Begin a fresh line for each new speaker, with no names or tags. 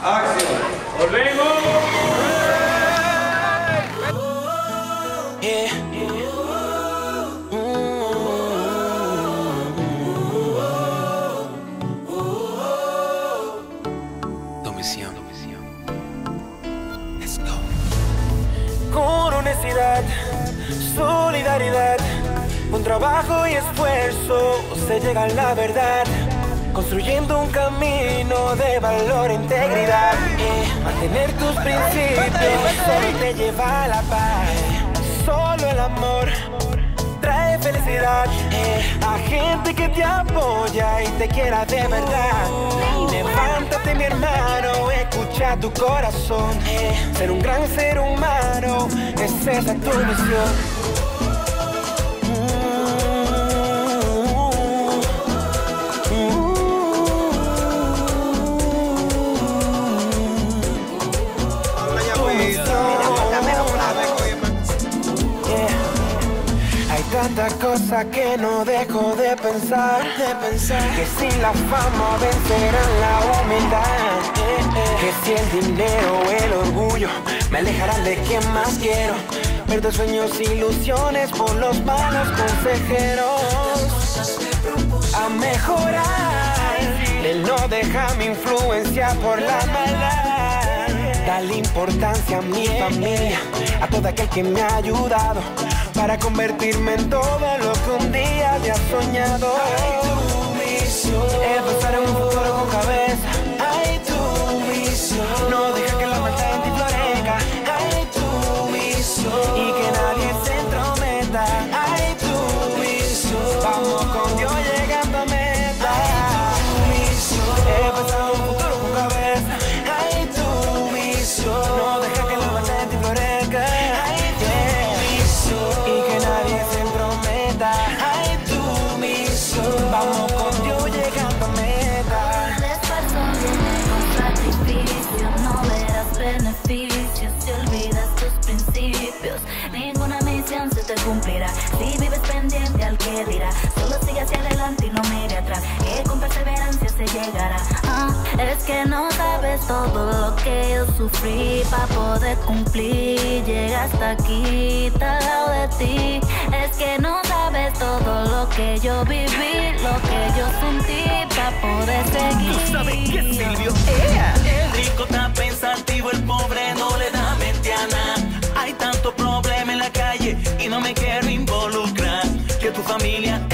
¡Acción! ¡Volvemos!
Domisión.
Let's go. Con honestidad, solidaridad, con trabajo y esfuerzo se llega a la verdad. Construyendo un camino de valor e integridad. Mantener tus principios solo te lleva a la paz. Solo el amor trae felicidad a gente que te apoya y te quiera de verdad. Levántate, mi hermano, escucha tu corazón. Ser un gran ser humano, es esa tu misión. Tanta cosa que no dejo de pensar, que sin la fama vencerán la humildad, que si el dinero o el orgullo me alejarán de quien más quiero, perder sueños, ilusiones por los malos consejeros. A mejorar, él no deja mi influencia por la maldad. Dale importancia a mi familia, a todo aquel que me ha ayudado para convertirme en todo lo que un día había soñado. Ay, tu misión es pensar en un futuro con cabeza. Ay, tu misión no deja que la maldad en ti florezca. Ay, tu misión y que nadie se entrometa. Ay, tu misión, vamos con Dios llegando a meta. Ay, tu misión es pensar en un futuro con cabeza. Ay, tu misión no deja que la maldad en ti florezca. Vamos con Dios llegando a meta.
El esfuerzo viene con sacrificio, no verás beneficios si olvidas tus principios. Ninguna misión se te cumplirá si vives pendiente al que dirá. Solo sigue hacia adelante y no mire atrás, que con perseverancia se llegará. Es que no sabes todo lo que yo sufrí para poder cumplir. Llega hasta aquí, está al lado de ti. Es que no sabes todo lo que yo viví, lo que yo sentí para poder seguir.
¿Tú sabes qué, Silvio? El rico está pensativo, el pobre no le da mente a nada. Hay tanto problema en la calle y no me quiero involucrar. Que tu familia